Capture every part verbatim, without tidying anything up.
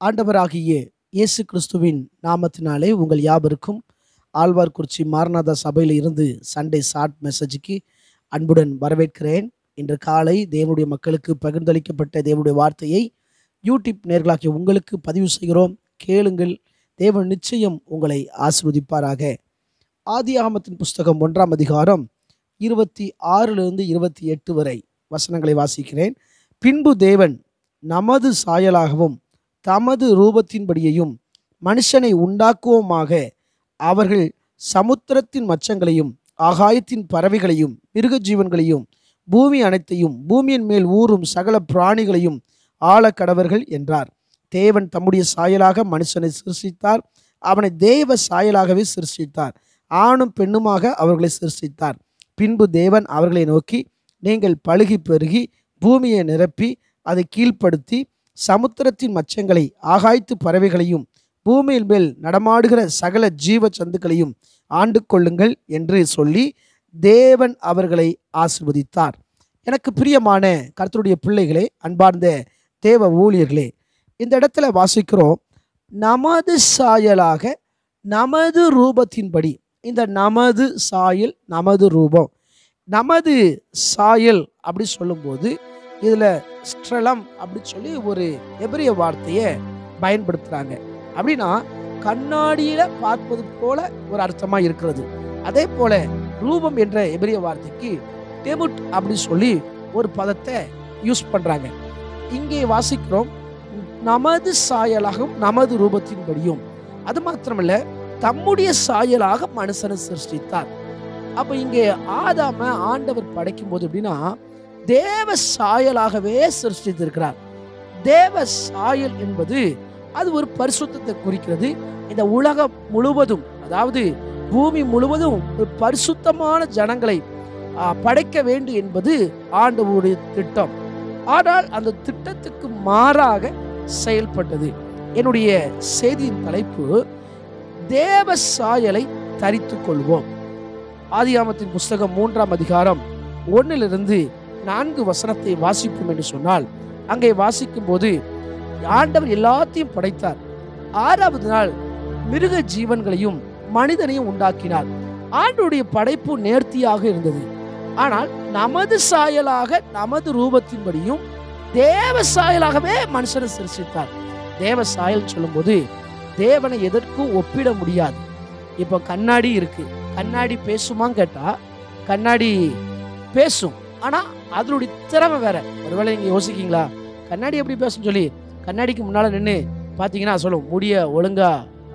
ஆண்டவராகிய இயேசு கிறிஸ்துவின் நாமத்தினாலே உங்கள் யாவருக்கும் ஆழ்வார்குறிச்சி மாரநாதா சபையில் இருந்து சண்டே ஷார்ட் மெசேஜுக்கு அன்புடன் வரவேற்கிறேன். இன்று காலை தேவனுடைய மக்களுக்கு பகிர்ந்தளிக்கப்பட்ட தேவனுடைய வார்த்தையை யூடியூப் நேர்களாகிய உங்களுக்கு பதிவு செய்கிறோம். கேளுங்கள், தேவன் நிச்சயம் உங்களை ஆசீர்வதிப்பாராக. ஆதியாகமத்தின் புஸ்தகம் ஒன்றாம் அதிகாரம் இருபத்தி ஆறிலிருந்து இருபத்தி எட்டு வரை வசனங்களை வாசிக்கிறேன். பின்பு தேவன் நமது சாயலாகவும் தமது ரூபத்தின்படியையும் மனுஷனை உண்டாக்குவோமாக, அவர்கள் சமுத்திரத்தின் மச்சங்களையும் ஆகாயத்தின் பறவைகளையும் மிருக ஜீவன்களையும் பூமி அனைத்தையும் பூமியின் மேல் ஊறும் சகல பிராணிகளையும் ஆள கடவர்கள் என்றார். தேவன் தம்முடைய சாயலாக மனுஷனை சிருஷ்டித்தார், அவனை தேவ சாயலாகவே சிருஷ்டித்தார், ஆணும் பெண்ணுமாக அவர்களை சிருஷ்டித்தார். பின்பு தேவன் அவர்களை நோக்கி, நீங்கள் பலுகி பெருகி பூமியை நிரப்பி அதை கீழ்ப்படுத்தி சமுத்திரத்தின் மச்சங்களை ஆகாய்த்து பறவைகளையும் பூமியின் மேல் நடமாடுகிற சகல ஜீவ சந்துக்களையும் ஆண்டு கொள்ளுங்கள் என்று சொல்லி தேவன் அவர்களை ஆசீர்வதித்தார். எனக்கு பிரியமான கர்த்தருடைய பிள்ளைகளே, அன்பார்ந்த தேவ ஊழியர்களே, இந்த இடத்துல வாசிக்கிறோம், நமது சாயலாக நமது ரூபத்தின்படி. இந்த நமது சாயல், நமது ரூபம், நமது சாயல் அப்படி சொல்லும்போது இதில் ஸ்ட்ரெலம் அப்படி சொல்லி ஒரு எபிரிய வார்த்தையை பயன்படுத்துகிறாங்க. அப்படின்னா கண்ணாடியில் பார்ப்பது போல ஒரு அர்த்தமாக இருக்கிறது. அதே போல ரூபம் என்ற எபிரிய வார்த்தைக்கு டெபுட் அப்படி சொல்லி ஒரு பதத்தை யூஸ் பண்ணுறாங்க. இங்கே வாசிக்கிறோம், நமது சாயலாகவும் நமது ரூபத்தின்படியும். அது மாத்திரமல்ல, தம்முடைய சாயலாக மனுஷனை சிருஷ்டித்தார். அப்போ இங்கே ஆதாம ஆண்டவர் படைக்கும் போது எப்படின்னா தேவ சாயலாகவே சிருஷ்டித்திருக்கிறார். தேவ சாயல் என்பது அது ஒரு பரிசுத்தத்தை குறிக்கிறது. இந்த உலகம் முழுவதும், அதாவது பூமி முழுவதும் ஒரு பரிசுத்தமான ஜனங்களை படைக்க வேண்டும் என்பது ஆண்டவருடைய திட்டம். ஆனால் அந்த திட்டத்துக்கு மாறாக செயல்பட்டது. என்னுடைய செய்தியின் தலைப்பு, தேவ சாயலை தரித்து கொள்வோம். ஆதியாகமத்தின் புஸ்தகம் மூன்றாம் அதிகாரம் ஒன்னிலிருந்து நான்கு வசனத்தை வாசிப்போம் என்று சொன்னால், அங்கே வாசிக்கும் போது ஆண்டவர் எல்லாத்தையும் படைத்தார். ஆறாவது நாள் மிருக ஜீவன்களையும் மனிதனையும் உண்டாக்கினார். ஆண்டவருடைய படைப்பு நேர்த்தியாக இருந்தது. ஆனால் நமது சாயலாக நமது ரூபத்தின்படியும் தேவ சாயலாகவே மனுஷனை சிருஷ்டித்தார். தேவ சாயல் சொல்லும் போது தேவனை எதற்கும் ஒப்பிட முடியாது. இப்போ கண்ணாடி இருக்கு, கண்ணாடி பேசுமான்னு கேட்டா கண்ணாடி பேசும், ஆனா அதனுடைய திறமை வேற. ஒருவேளை நீங்க யோசிக்கீங்களா, கண்ணாடி எப்படி பேசும் சொல்லி? கண்ணாடிக்கு முன்னால நின்று பார்த்தீங்கன்னா சொல்லும், முடிய ஒழுங்கா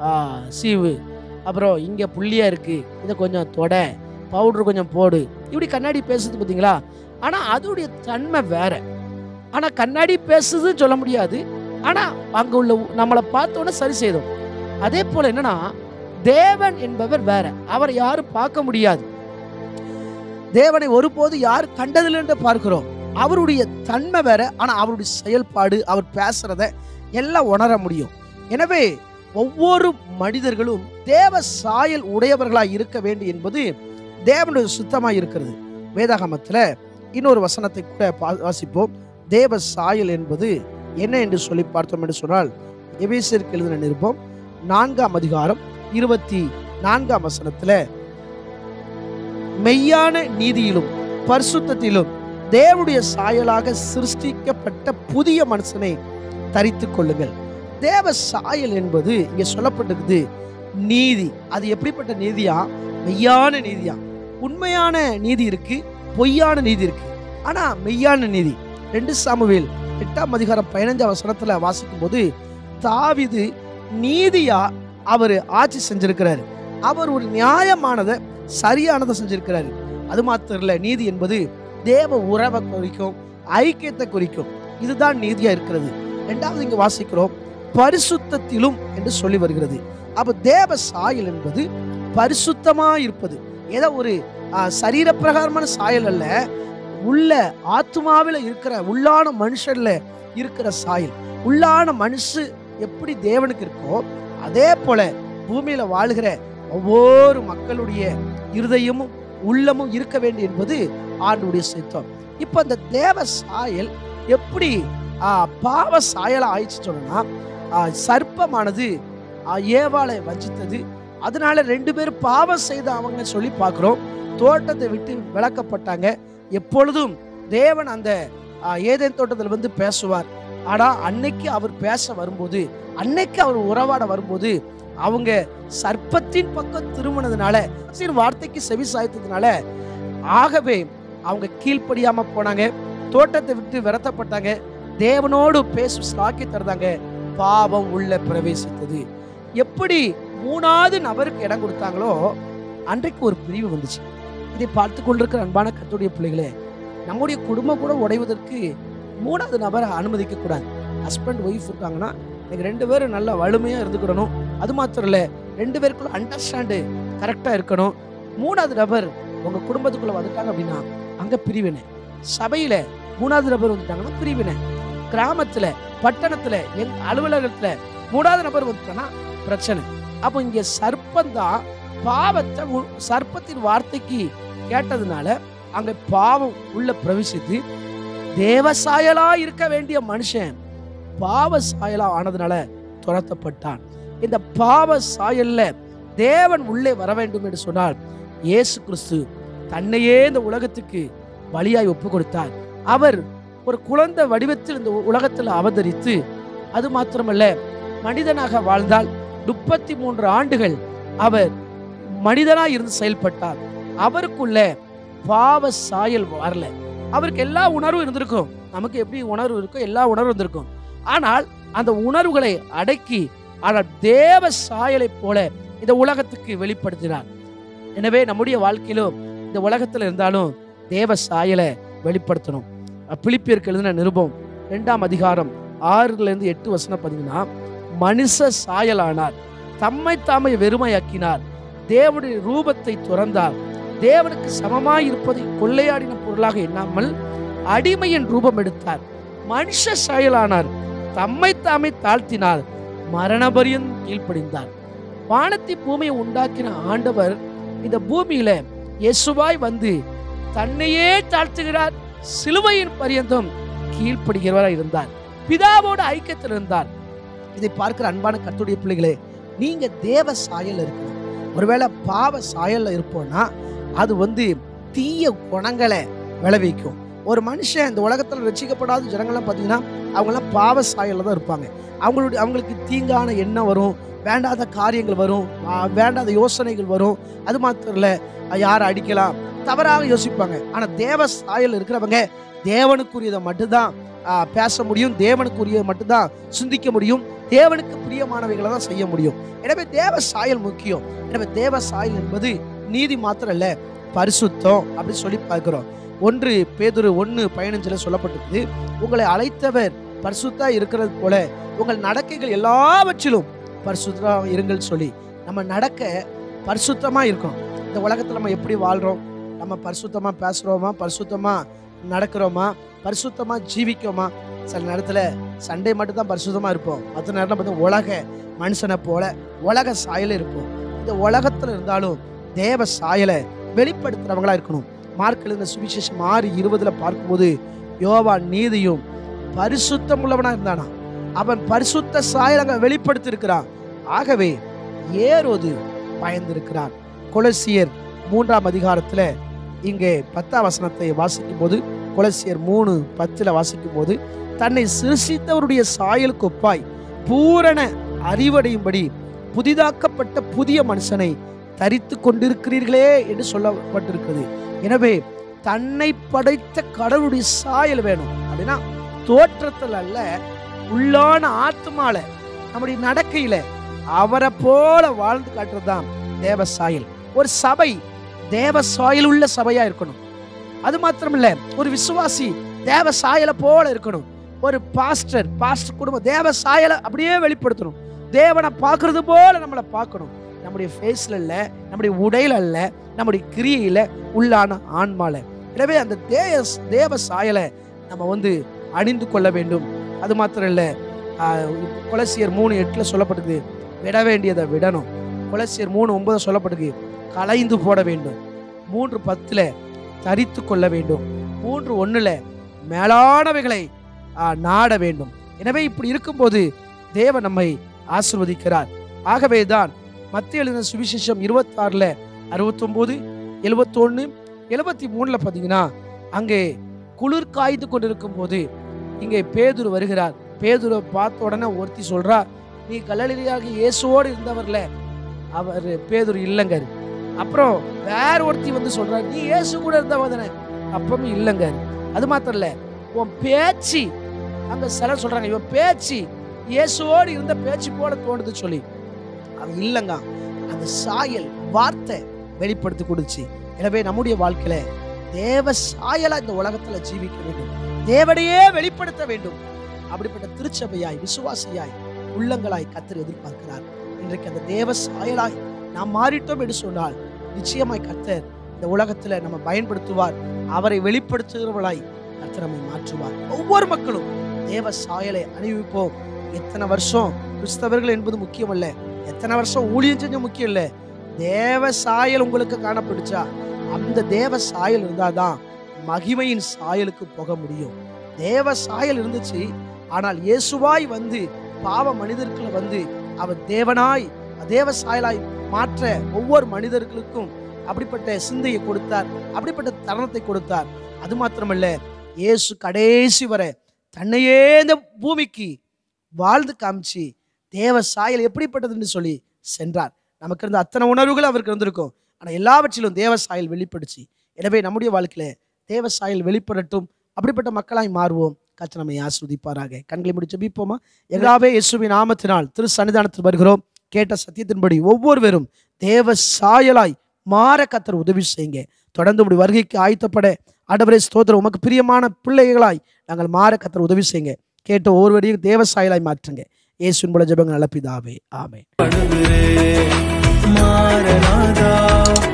சீவு, அப்புறம் இங்க புள்ளியா இருக்கு, இதை கொஞ்சம் தொட, பவுடர் கொஞ்சம் போடு, இப்படி கண்ணாடி பேசுது பார்த்தீங்களா? ஆனா அதனுடைய தன்மை வேற. ஆனா கண்ணாடி பேசுதுன்னு சொல்ல முடியாது. ஆனா அங்க உள்ள நம்மளை பார்த்தோன்னே சரி செய்தோம். அதே போல என்னன்னா, தேவன் என்பவர் வேற. அவரை யாரும் பார்க்க முடியாது. தேவனை ஒருபோது யார் கண்டதில்லை என்று பார்க்கிறோம். அவருடைய தன்மை வேற. ஆனா அவருடைய செயல்பாடு, அவர் பேசுறத எல்லாம் உணர முடியும். எனவே ஒவ்வொரு மனிதர்களும் தேவ சாயல் உடையவர்களாய் இருக்க வேண்டும் என்பது தேவனுடைய சுத்தமாய் இருக்கிறது. வேதாகமத்துல இன்னொரு வசனத்தை கூட வாசிப்போம். தேவ சாயல் என்பது என்ன என்று சொல்லி பார்த்தோம் என்று சொன்னால், எபேசியருக்கு எழுதின நிருபம் நான்காம் அதிகாரம் இருபத்தி நான்காம் வசனத்துல, மெய்யான நீதியிலும் பரிசுத்தத்திலும் தேவனுடைய சாயலாக சிருஷ்டிக்கப்பட்ட புதிய மனுஷனை தரித்து கொள்ளுங்கள். தேவ சாயல் என்பது இங்க சொல்லப்பட்டிருக்குது நீதி. அது எப்படிப்பட்ட நீதியா? மெய்யான நீதியா. உண்மையான நீதி இருக்கு, பொய்யான நீதி இருக்கு. ஆனா மெய்யான நீதி ரெண்டு சாமுவேல் எட்டாம் அதிகாரம் பதினைஞ்சாம் வசனத்துல வாசிக்கும் போது, தாவீது நீதியா அவர் ஆட்சி செஞ்சிருக்கிறாரு. அவர் ஒரு நியாயமானதை, சரியானதை செஞ்சிருக்கிறாரு. அது மாத்திரம் இல்ல, நீதி என்பது தேவ உறவை குறிக்கும், ஐக்கியத்தை குறிக்கும். இதுதான் நீதியா இருக்கிறது. இரண்டாவது இங்க வாசிக்கிறோம், பரிசுத்தத்திலும் என்று சொல்லி வருகிறது. அப்ப தேவ சாயல் என்பது பரிசுத்தமா இருப்பது. ஏதோ ஒரு சரீர பிரகாரமான சாயல் அல்ல, உள்ள ஆத்மாவில இருக்கிற உள்ளான மனுஷன்ல இருக்கிற சாயல். உள்ளான மனுஷு எப்படி தேவனுக்கு இருக்கோ அதே போல பூமியில வாழுகிற ஒவ்வொரு மக்களுடைய இருதயமும் உள்ளமும் இருக்க வேண்டும் என்பது ஆண்டவருடைய சித்தம். இப்ப அந்த தேவ சாயல் எப்படி பாவ சாயலா ஆயிடுச்சு சொன்னா, சர்ப்பமானது ஏவாளை வஞ்சித்தது. அதனால ரெண்டு பேரும் பாவம் செய்த அவங்க சொல்லி பார்க்கிறோம். தோட்டத்தை விட்டு விலக்கப்பட்டாங்க. எப்பொழுதும் தேவன் அந்த ஏதேன் தோட்டத்தில் வந்து பேசுவார். ஆனா அன்னைக்கு அவர் பேச வரும்போது, அன்னைக்கு அவர் உறவாட வரும்போது அவங்க சர்ப்பத்தின் பக்கம் திரும்பினதுனால, சரி வார்த்தைக்கு செவி சாய்த்ததுனால, ஆகவே அவங்க கீழ்ப்படியாம போனாங்க. தோட்டத்தை விட்டு விரட்டப்பட்டாங்க. தேவனோடு பேச சாக்கி தந்தாங்க. பாவம் உள்ள பிரவேசித்தது. எப்படி மூணாவது நபருக்கு இடம் கொடுத்தாங்களோ அன்றைக்கு ஒரு பிரிவு வந்துச்சு. இதை பார்த்து கொண்டிருக்கிற அன்பான கர்த்தருடைய பிள்ளைகளே, நம்முடைய குடும்பம் கூட உடைவதற்கு மூணாவது நபரை அனுமதிக்க கூடாது. ஹஸ்பண்ட் ஒய்ஃப் இருக்காங்கன்னா நீங்க ரெண்டு பேரும் நல்லா வலிமையா இருந்துக்கிடணும். அது மாத்திரம் இல்ல, ரெண்டு பேருக்குள்ள அண்டர்ஸ்டாண்டு கரெக்டா இருக்கணும். மூணாவது நபர் உங்க குடும்பத்துக்குள்ள வந்துட்டாங்க அப்படின்னா அங்க பிரிவினை. சபையில மூணாவது நபர் வந்துட்டாங்கன்னா பிரிவினை. கிராமத்துல, பட்டணத்துல, எங்க அலுவலகத்துல மூணாவது நபர் வந்துட்டாங்கன்னா பிரச்சனை. அப்போ இங்க சர்ப்பம் தான் பாவத்தை, சர்ப்பத்தின் வார்த்தைக்கு கேட்டதுனால அங்க பாவம் உள்ள பிரவேசித்து தேவசாயலா இருக்க வேண்டிய மனுஷன் பாவ சாயலா ஆனதுனால துரத்தப்பட்டான். இந்த பாவ சாயல்ல தேவன் உள்ளே வர வேண்டும் என்று சொன்னால் இயேசு கிறிஸ்து தன்னையே இந்த உலகத்துக்கு பலியாய் ஒப்பு கொடுத்தார். அவர் ஒரு குழந்தை வடிவத்தில் இந்த உலகத்தில் அவதரித்து, அது மாத்திரமல்ல மனிதனாக வாழ்ந்தால் முப்பத்தி மூன்று ஆண்டுகள் அவர் மனிதனாய் இருந்து செயல்பட்டார். அவருக்குள்ள பாவ சாயல் வரல. அவருக்கு எல்லா உணர்வும் இருந்திருக்கும். நமக்கு எப்படி உணர்வு இருக்கோ எல்லா உணர்வும் இருந்திருக்கும். ஆனால் அந்த உணர்வுகளை அடக்கி, ஆனால் தேவ சாயலை போல இந்த உலகத்துக்கு வெளிப்படுத்தினார். எனவே நம்முடைய வாழ்க்கையிலும் இந்த உலகத்தில் இருந்தாலும் தேவ சாயலை வெளிப்படுத்தணும். பிலிப்பியருக்கு எழுதின நிருபம் இரண்டாம் அதிகாரம் ஆறுல இருந்து எட்டு வசனம் பார்த்தீங்கன்னா, மனுஷ சாயலானார், தம்மை தாமை வெறுமையாக்கினார், தேவனுடைய ரூபத்தை துறந்தார், தேவனுக்கு சமமாய் இருப்பதை கொள்ளையாடின பொருளாக எண்ணாமல் அடிமையின் ரூபம் எடுத்தார், மனுஷ சாயலானார், தம்மை தாமை தாழ்த்தினார், மரணபரியன் கீழ்ப்படிந்தார். வானத்தை பூமியை உண்டாக்கின ஆண்டவர் இந்த பூமியில இயேசுவாய் வந்து தன்னையே தாழ்த்துகிறார். சிலுவையின் பரியந்தம் கீழ்ப்படுகிறவராய் இருந்தார். பிதாவோட ஐக்கியத்தில் இருந்தார். இதை பார்க்கிற அன்பான கர்த்தருடைய பிள்ளைகளே, நீங்க தேவ சாயல் இருக்கணும். ஒருவேளை பாவ சாயல்ல இருப்போம்னா அது வந்து தீய குணங்களை விளைவிக்கும். ஒரு மனுஷன் இந்த உலகத்தில் ரட்சிக்கப்படாத ஜனங்கள்லாம் பார்த்தீங்கன்னா அவங்களாம் பாவ சாயல்ல தான் இருப்பாங்க. அவங்களுடைய அவங்களுக்கு தீங்கான எண்ணம் வரும், வேண்டாத காரியங்கள் வரும், வேண்டாத யோசனைகள் வரும். அது மாத்திரம் இல்லை, யாரை அடிக்கலாம், தவறாக யோசிப்பாங்க. ஆனால் தேவ சாயல் இருக்கிறவங்க தேவனுக்குரியதை மட்டும்தான் பேச முடியும், தேவனுக்குரிய மட்டும்தான் சிந்திக்க முடியும், தேவனுக்கு பிரியமானவைகளை தான் செய்ய முடியும். எனவே தேவ சாயல் முக்கியம். எனவே தேவ சாயல் என்பது நீதி மாத்திரம் இல்ல, பரிசுத்தம் அப்படி சொல்லி பார்க்கிறோம். ஒன்று பேதுரு ஒன்று பதினஞ்சுல சொல்லப்பட்டிருக்கு, உங்களை அழைத்தவர் பரிசுத்தா இருக்கிறது போல உங்கள் நடக்கைகள் எல்லாவற்றிலும் பரிசுத்தமா இருங்கள் சொல்லி. நம்ம நடக்க பரிசுத்தமா இருக்கணும். இந்த உலகத்துல நம்ம எப்படி வாழ்றோம், நம்ம பரிசுத்தமா பேசுறோமா, பரிசுத்தமா நடக்கிறோமா, பரிசுத்தமா ஜீவிக்கோமா? சில நேரத்துல சண்டே மட்டும் தான் பரிசுத்தமா இருப்போம், மற்ற நேரம் பார்த்தா உலக மனுஷனை போல உலக சாயல இருப்போம். இந்த உலகத்துல இருந்தாலும் தேவ சாயலை வெளிப்படுத்துறவங்களா இருக்கணும். மார்க் எழுதின சுவிசேஷம் ஆறு இருபதுல பார்க்கும்போது, யோவான் நீதியும் பரிசுத்தம் உள்ளவனா இருந்தானா, அவன் பரிசுத்த சாயலங்க வெளிப்படுத்தி இருக்கிறான். ஆகவே ஏரோது பயந்திருக்கிறான். கொலோசியர் மூன்றாம் அதிகாரத்துல இங்கே பத்தாம் வசனத்தை வாசிக்கும் போது, கொலோசியர் மூணு பத்துல வாசிக்கும் போது, தன்னை சிருஷ்டித்தவருடைய சாயலுக்கு ஒப்பாய் பூரண அறிவடையும்படி புதிதாக்கப்பட்ட புதிய மனுஷனை தரித்து கொண்டிருக்கிறீர்களே என்று சொல்லப்பட்டிருக்கிறது. எனவே தன்னை படைத்த கடவுளுடைய சாயல் வேணும். அப்படின்னா தோற்றத்தில் அல்ல, உள்ளான ஆத்மால நம்முடைய நடக்கையில அவரை போல வாழ்ந்து காட்டுறதுதான் தேவ சாயல். ஒரு சபை தேவ சாயல் உள்ள சபையா இருக்கணும். அது மாத்திரம் இல்ல, ஒரு விசுவாசி தேவ சாயலை போல இருக்கணும். ஒரு பாஸ்டர் பாஸ்டர் குடும்பம் தேவ சாயலை அப்படியே வெளிப்படுத்தணும். தேவனை பார்க்கறது போல நம்மளை பார்க்கணும். நம்முடைய ஃபேஸ்ல இல்ல, நம்முடைய உடையில அல்ல, நம்முடைய கிரியையில, உள்ளான ஆன்மால. எனவே அந்த தேவ தேவ சாயலை நம்ம வந்து அணிந்து கொள்ள வேண்டும். அது மாத்திரம் இல்ல, கொலோசியர் மூணு எட்டுல சொல்லப்படுது, விட வேண்டியதை விடணும். கொலோசியர் மூணு ஒன்பது சொல்லப்படுது, களைந்து போட வேண்டும். மூன்று பத்துல தரித்து கொள்ள வேண்டும். மூன்று ஒண்ணுல மேலானவைகளை நாட வேண்டும். எனவே இப்படி இருக்கும்போது தேவன் நம்மை ஆசீர்வதிக்கிறார். ஆகவேதான் மத்தேயு எழுதின சுவிசேஷம் இருபத்தி ஆறுல அறுபத்தி ஒன்பது எழுபத்தி ஒன்னு எழுபத்தி மூணுல பாத்தீங்கன்னா, அங்கே குளிர் காய்ந்து கொண்டிருக்கும் போது இங்கே பேதுரு வருகிறார். பேதுரு பார்த்த உடனே ஒருத்தி சொல்றா, நீ கலிலேயாகிய இயேசுவோடு இருந்தவர்ல. அவர் பேதுரு இல்லைங்க. அப்புறம் வேற ஒருத்தி வந்து சொல்றா, நீ இயேசு கூட இருந்தவதானே. அப்பவும் இல்லைங்க. அது மாத்திரம் இல்ல, உன் பேச்சு, அங்க சிலர் சொல்றாங்க இவன் பேச்சு இயேசுவோடு இருந்த பேச்சு போல தோணுது சொல்லி. அது இல்லைங்க, அந்த சாயல் வார்த்தை வெளிப்படுத்தி கொடுச்சு. எனவே நம்முடைய வாழ்க்கையில தேவ சாயலா இந்த உலகத்துல ஜீவிக்க வேண்டும், தேவனையே வெளிப்படுத்த வேண்டும். அப்படிப்பட்ட திருச்சபையாய் விசுவாசியாய் உள்ளங்களாய் கர்த்தர் எதிர்பார்க்கிறார். இன்றைக்கு அந்த தேவ சாயலாய் நாம் மாறிட்டோம் என்று சொன்னால் நிச்சயமாய் கர்த்தர் இந்த உலகத்துல நம்ம பயன்படுத்துவார். அவரை வெளிப்படுத்துகிறவர்களாய் கர்த்தர் நம்மை மாற்றுவார். ஒவ்வொரு மக்களும் தேவ சாயலை அணிவிப்போம். எத்தனை வருஷம் கிறிஸ்தவர்கள் என்பது முக்கியம் அல்ல, எத்தனை வருஷம் ஊழியம் செஞ்ச முக்கியம் இல்ல. தேவ சாயல் உங்களுக்கு காணப்படுச்சா, அந்த தேவ சாயல் இருந்தாதான் மகிமையின் சாயலுக்கு போக முடியும். தேவ சாயல் இருந்துச்சு, ஆனால் இயேசுவாய் வந்து பாவ மனிதர்களை வந்து அவர் தேவனாய் தேவ சாயலாய் மாற்ற ஒவ்வொரு மனிதர்களுக்கும் அப்படிப்பட்ட சிந்தையை கொடுத்தார், அப்படிப்பட்ட தருணத்தை கொடுத்தார். அது மாத்திரமல்ல, இயேசு கடைசி வரை தன்னையே இந்த பூமிக்கு வாழ்ந்து காமிச்சு தேவ சாயல் எப்படிப்பட்டதுன்னு சொல்லி சென்றார். நமக்கு இருந்த அத்தனை உணர்வுகள் அவருக்கு இருந்திருக்கும், ஆனால் எல்லாவற்றிலும் தேவ சாயல் வெளிப்படுச்சு. எனவே நம்முடைய வாழ்க்கையில தேவ சாயல் வெளிப்படட்டும், அப்படிப்பட்ட மக்களாய் மாறுவோம். கர்த்தர் நம்மை ஆசீர்வதிப்பாராக. கண்களை முடிச்சு ஜெபிப்போமா? எல்லாவே இயேசுவின் நாமத்தினால் திரு சன்னிதானத்தில் வருகிறோம். கேட்ட சத்தியத்தின்படி ஒவ்வொருவரும் தேவ சாயலாய் மாற கர்த்தர் உதவி செய்யுங்க. தொடர்ந்து உடைய வருகைக்கு ஆயத்தப்பட ஆண்டவரே ஸ்தோத்திரம். உமக்கு பிரியமான பிள்ளைகளாய் நாங்கள் மாற கர்த்தர் உதவி செய்யுங்க. கேட்ட ஒவ்வொருவரையும் தேவ சாயலாய் மாற்றுங்க. இயேசுவின் மூலம் ஜெபங்கள் நல்ல பிதாவே, ஆமென்.